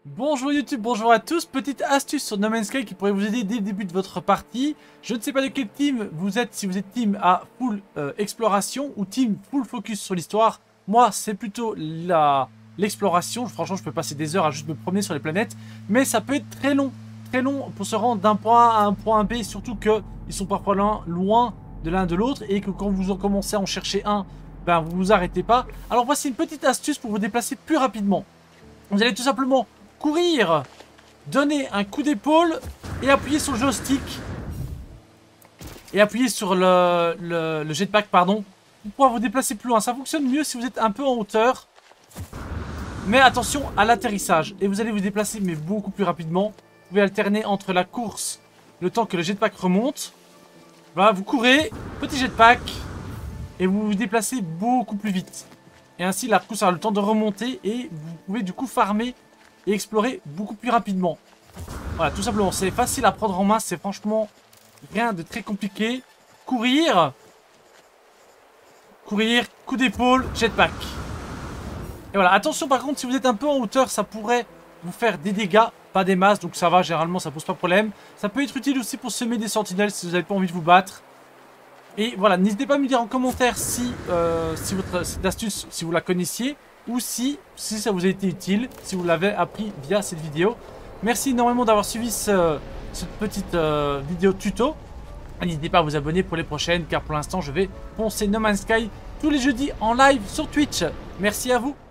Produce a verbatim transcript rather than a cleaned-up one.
Bonjour YouTube, bonjour à tous. Petite astuce sur No Man's Sky qui pourrait vous aider dès le début de votre partie. Je ne sais pas de quel team vous êtes, si vous êtes team à full euh, exploration ou team full focus sur l'histoire. Moi, c'est plutôt la l'exploration. Franchement, je peux passer des heures à juste me promener sur les planètes. Mais ça peut être très long, très long pour se rendre d'un point A à un point B. Surtout qu'ils sont parfois loin, loin de l'un de l'autre. Et que quand vous en commencez à en chercher un, ben vous vous arrêtez pas. Alors voici une petite astuce pour vous déplacer plus rapidement. Vous allez tout simplement courir, donner un coup d'épaule et appuyer sur le joystick et appuyer sur le, le, le jetpack, pardon, pour pouvoir vous déplacer plus loin. Ça fonctionne mieux si vous êtes un peu en hauteur, mais attention à l'atterrissage et vous allez vous déplacer mais beaucoup plus rapidement. Vous pouvez alterner entre la course, le temps que le jetpack remonte. Voilà, vous courez, petit jetpack et vous vous déplacez beaucoup plus vite. Et ainsi la course aura le temps de remonter et vous pouvez du coup farmer et explorer beaucoup plus rapidement. Voilà, tout simplement, c'est facile à prendre en main, c'est franchement rien de très compliqué. Courir, courir, coup d'épaule, jetpack. Et voilà, attention par contre, si vous êtes un peu en hauteur, ça pourrait vous faire des dégâts, pas des masses, donc ça va, généralement ça pose pas de problème. Ça peut être utile aussi pour semer des sentinelles si vous n'avez pas envie de vous battre. Et voilà, n'hésitez pas à me dire en commentaire si, euh, si votre, cette astuce, si vous la connaissiez, ou si, si ça vous a été utile, si vous l'avez appris via cette vidéo. Merci énormément d'avoir suivi ce, cette petite euh, vidéo tuto. N'hésitez pas à vous abonner pour les prochaines, car pour l'instant je vais poncer No Man's Sky tous les jeudis en live sur Twitch. Merci à vous.